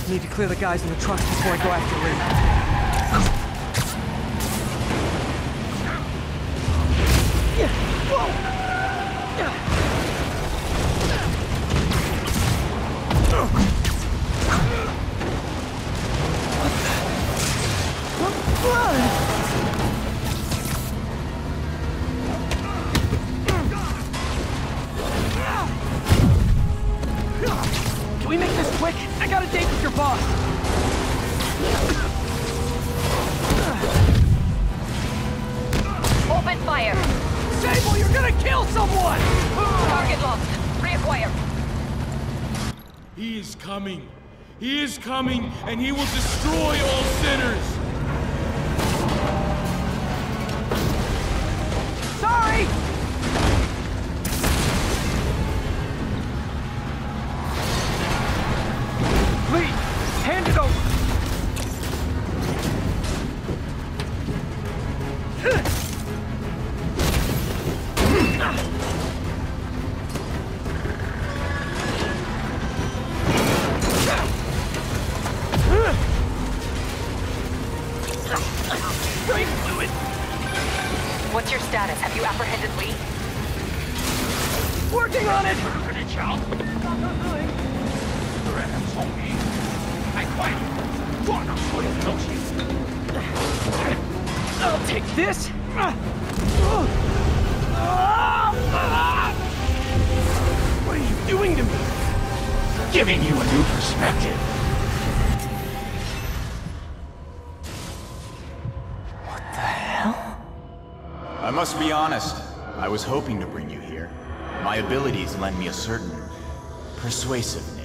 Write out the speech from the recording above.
Need to clear the guys in the trucks before I go after Lee. Can we make this quick? I got a date with your boss. Open fire. Sable, you're gonna kill someone! Target lost. Reacquire. He is coming. He is coming, and he will destroy all sinners. Sorry! Lee, hand it over! Brain fluid! What's your status? Have you apprehended Lee? Working on it! I'll take this! What are you doing to me? Giving you a new perspective. I must be honest. I was hoping to bring you here. My abilities lend me a certain persuasiveness.